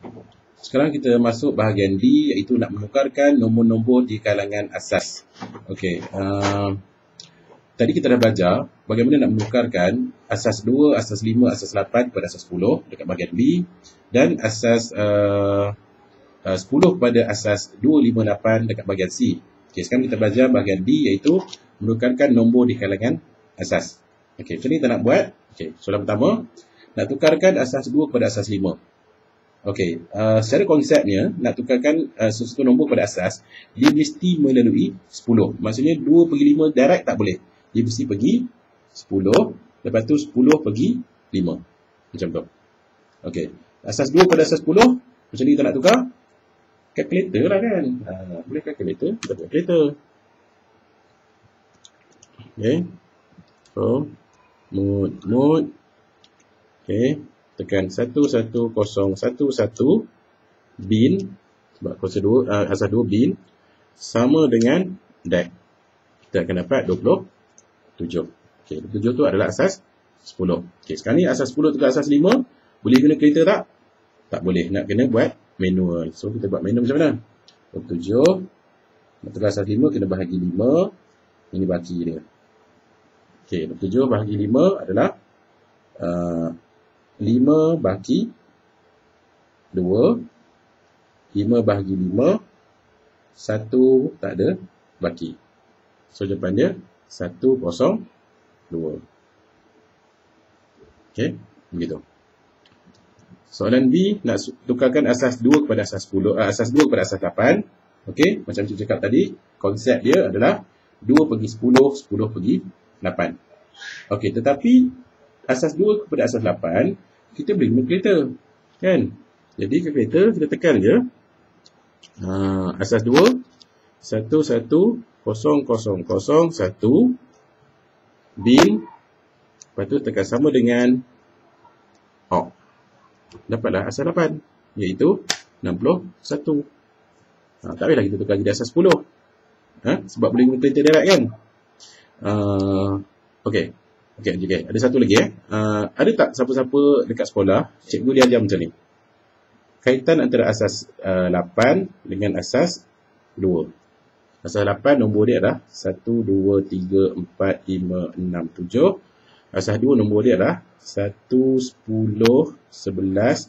Sekarang kita masuk bahagian D, iaitu nak menukarkan nombor-nombor di kalangan asas. Okey, tadi kita dah belajar bagaimana nak menukarkan asas 2, asas 5, asas 8 kepada asas 10 dekat bahagian B, dan asas 10 kepada asas 2, 5, 8 dekat bahagian C. Okey, sekarang kita belajar bahagian D, iaitu menukarkan nombor di kalangan asas. Okey, macam ni kita nak buat. Okey, soalan pertama, nak tukarkan asas 2 kepada asas 5. Okey, secara konsepnya, nak tukarkan sesuatu nombor pada asas, dia mesti melalui 10. Maksudnya 2 pergi 5 direct tak boleh. Dia mesti pergi 10, lepas tu 10 pergi 5. Macam tu. Okey, asas 2 pada asas 10, macam ni kita nak tukar. Kalkulator lah kan. Boleh kalkulator, kita buat kalkulator. Okey, so, mode. Okey, tekan 1111 bin, sebab prosedur asas 2 bin sama dengan DAC. Kita akan dapat 27. Okey, 27 tu adalah asas 10. Okey, sekarang ni asas 10 tukar asas 5, boleh guna kereta tak? Tak boleh, nak kena buat manual. So kita buat manual macam mana? 27 nak tukar asas 5 kena bahagi 5. Ini baki dia. Okey, 27 bahagi 5 adalah 5 bahagi 2, 5 bahagi 5, 1 tak ada baki. So jawapan dia 102. Okey, begitu. Soalan B, nak tukarkan asas 2 kepada asas 10, asas 2 kepada asas 8. Okey, macam saya cakap tadi, konsep dia adalah 2 pergi 10, 10 pergi 8. Okey, tetapi asas 2 kepada asas 8, kita boleh guna kereta, kan? Jadi kereta kita tekan je asas 2 110001 bin, lepas tu tekan sama dengan OK. Dapatlah asas 8, iaitu 61. Tak payahlah kita tukar jadi asas 10. Sebab boleh guna kereta direct kan? Okey. Ada satu lagi ada tak siapa-siapa dekat sekolah cikgu dia ajar macam ni? Kaitan antara asas 8 dengan asas 2. Asas 8 nombor dia adalah 1, 2, 3, 4, 5, 6, 7. Asas 2 nombor dia adalah 1, 10, 11, 100,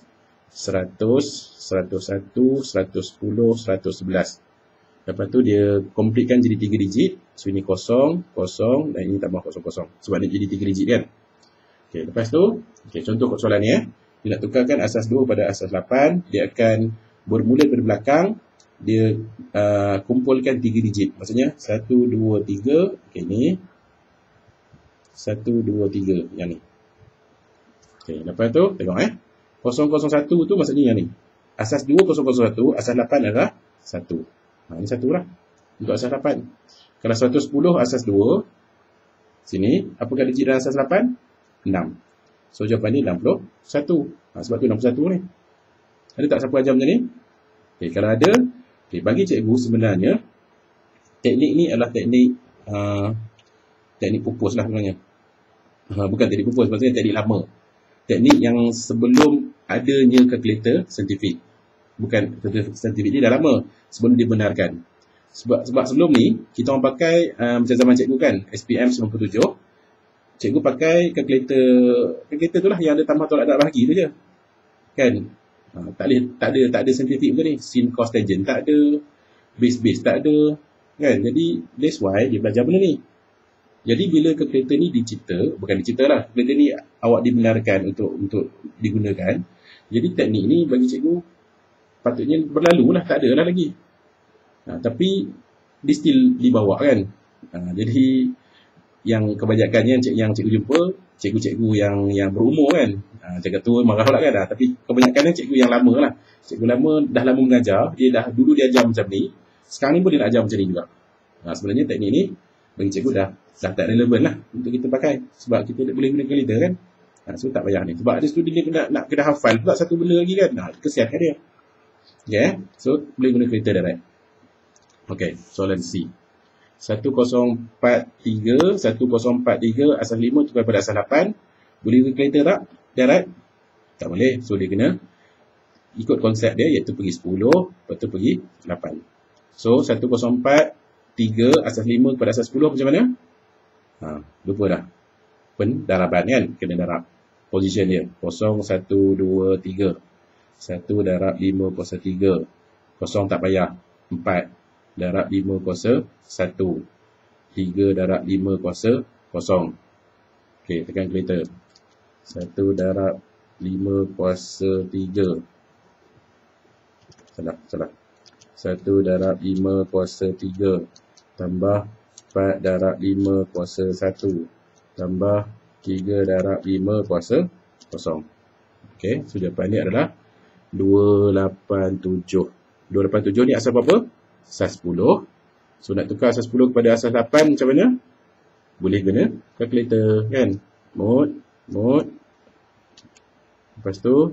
101, 110, 111. Lepas tu dia completekan jadi 3 digit. So ini 0, 0 dan ini tambah 00. Sebab dia jadi 3 digit kan. Okey, lepas tu, contoh soalan ni dia nak tukarkan asas 2 pada asas 8, dia akan bermula dari belakang, dia kumpulkan 3 digit. Maksudnya 1, 2, 3, okey ni 1, 2, 3 yang ni. Okey, lepas tu tengok 001 tu maksudnya yang ni. Asas 2 001, asas 8 adalah 1. Ini 1 lah untuk asas 8. Kalau 110 asas 2, sini apakah digit dalam asas 8? 6. So jawapan ni 61. Sebab tu 61 ni. Ada tak siapa ajar macam ni? Okay, kalau ada, bagi cikgu sebenarnya teknik ni adalah teknik teknik pupus lah sebenarnya. Bukan teknik pupus, maksudnya teknik lama. Teknik yang sebelum adanya kalkulator saintifik. Bukan saintifik ni dah lama sebelum dibenarkan. Sebab sebelum ni kita orang pakai macam zaman cikgu kan, SPM 97. Cikgu pakai kalkulator tu lah yang ada tambah tolak darab bahagi tu je. Kan? Tak ada saintifik pun ni. Sin, cos, tangent tak ada. Base tak ada. Kan? Jadi that's why dia belajar benda ni. Jadi bila kalkulator ni bukan dicipta lah. Kalkulator ni awak dibenarkan untuk digunakan. Jadi teknik ni bagi cikgu patutnya berlalu lah, tak ada lah lagi. Tapi dia still dibawa kan. Jadi yang kebanyakannya yang cikgu jumpa, cikgu-cikgu yang berumur kan. Cikgu tua marah lah kan. Tapi kebanyakannya cikgu yang lama lah. Cikgu lama dah lama mengajar, dulu dia ajar macam ni. Sekarang ni pun dia nak ajar macam ni juga. Sebenarnya teknik ni bagi cikgu dah tak relevan lah untuk kita pakai. Sebab kita boleh guna kalkulator kan. So tak payah ni. Sebab ada student dia nak kena hafal pula satu benda lagi kan. Kesiankan dia. Okay, so boleh guna kereta direct. Okay, soalan C. 1043 asas 5 tukar pada asas 8. Boleh guna kereta tak? Direct? Tak boleh. So dia kena ikut konsep dia iaitu pergi 10, lepas tu pergi 8. So 104, 3 asas 5 kepada asas 10 macam mana? Lupa dah. Pendaraban kan? Kena darab. Position dia. 0, 1, 2, 3. 1 darab 5 kuasa 3. 0 tak payah. 4 darab 5 kuasa 1. 3 darab 5 kuasa 0. Okey, tekan kalkulator. 1 darab 5 kuasa 3. Salah. 1 darab 5 kuasa 3 tambah 4 darab 5 kuasa 1 tambah 3 darab 5 kuasa 0. Okey, so jawapan ni adalah 287. 287 ni asas apa? Asas 10. So nak tukar asas 10 kepada asas 8 macam mana? Boleh guna kalkulator kan? Mod. Lepas tu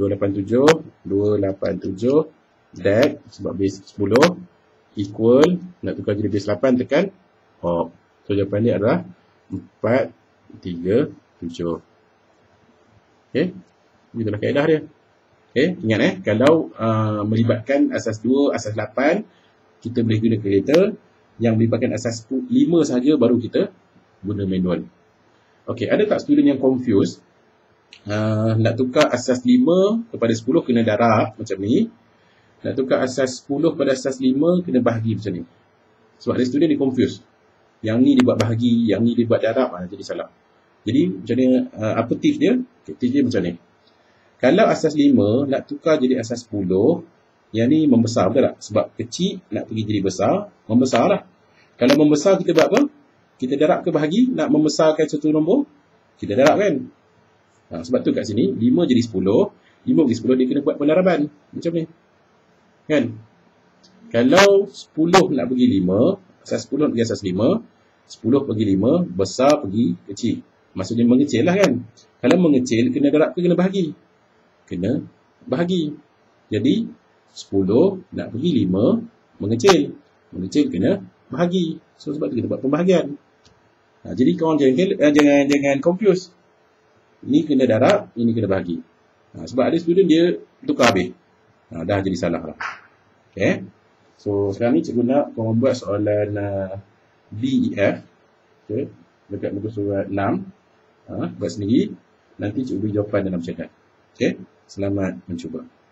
287 that sebab base 10 equal, nak tukar jadi base 8 tekan op. So jawapan ni adalah 437. Okey, begitulah kaedah dia. Okey, ingat kalau melibatkan asas 2, asas 8, kita boleh guna kalkulator. Yang melibatkan asas 5 sahaja baru kita guna manual. Okey, ada tak student yang confused? Nak tukar asas 5 kepada 10 kena darab macam ni. Nak tukar asas 10 pada asas 5 kena bahagi macam ni. Sebab ada student dia confused. Yang ni dia buat bahagi, yang ni dia buat darab, jadi salah. Jadi macam ni, apa tips dia? Okay, tips dia macam ni. Kalau asas 5 nak tukar jadi asas 10, yang ni membesar betul tak? Sebab kecil nak pergi jadi besar, membesar lah. Kalau membesar kita buat apa? Kita darab ke bahagi, nak membesarkan satu nombor, kita darab kan? Sebab tu kat sini, 5 jadi 10, 5 bagi 10 dia kena buat pendaraban. Macam ni. Kan? Kalau 10 nak pergi 5, asas 10 nak pergi asas 5, 10 pergi 5, besar pergi kecil. Maksudnya mengecil lah kan? Kalau mengecil, kena darab ke kena bahagi? Kena bahagi. Jadi, 10 nak pergi 5, mengecil. Mengecil kena bahagi. So, sebab tu kita buat pembahagian. Jadi, korang jangan confuse. Ini kena darab, ini kena bahagi. Sebab ada student dia tukar habis. Dah jadi salah lah. Okay. So, sekarang ni cikgu nak korang buat soalan BEF. Okay. Dekat muka surat 6. Buat sendiri. Nanti cikgu beri jawapan dalam chat. Okay. Selamat mencuba.